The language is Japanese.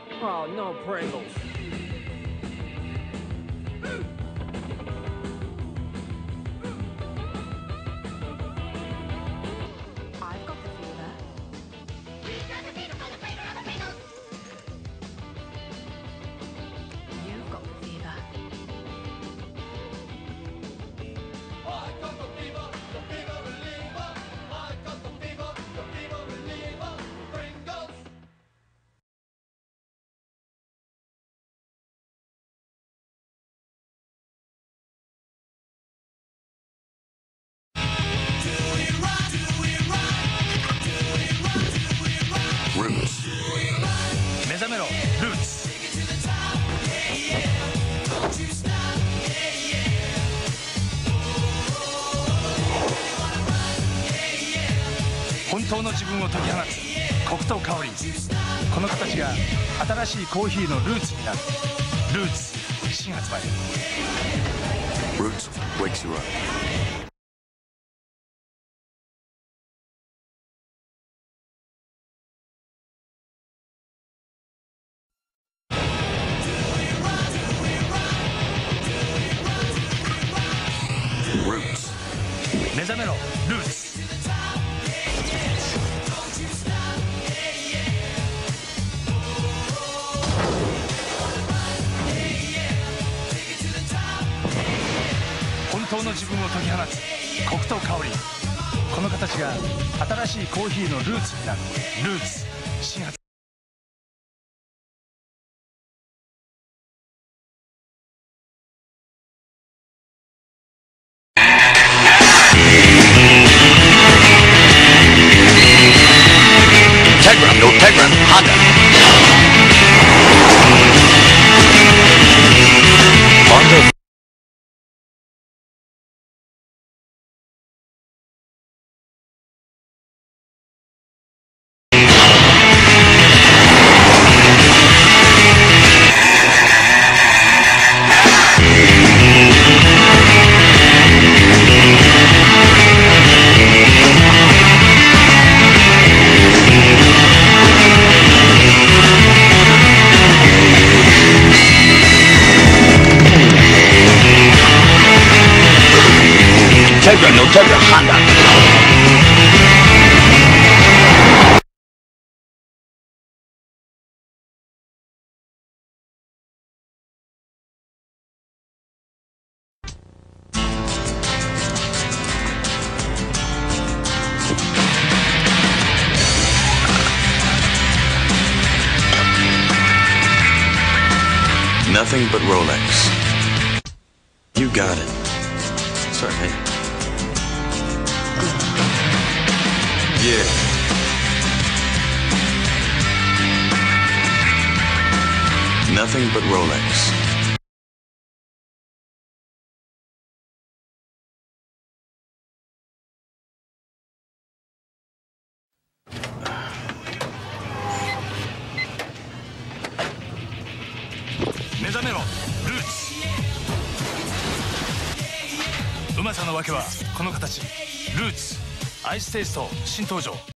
Oh, no Pringles. I've got the fever. We've got the fever for the flavor of the Pringles. You've got the fever. I got the fever reliever. I got the fever reliever. Pringles. Roots 目覚めろルーツ本当の自分を解き放つコクと香りこの形が新しいコーヒーのルーツになるルーツ新発売 Roots wakes you up目覚めろルーツ本当の自分を解き放つコクと香りこの形が新しいコーヒーのルーツになるルーツ新発No Tegra, Honda. Honda. Tegra, no Tegra, Honda. Nothing but Rolex. You got it. Certainly. Yeah. Nothing but Rolex. Mezamero, Roots. うまさのわけはこの形ルーツアイステイスト新登場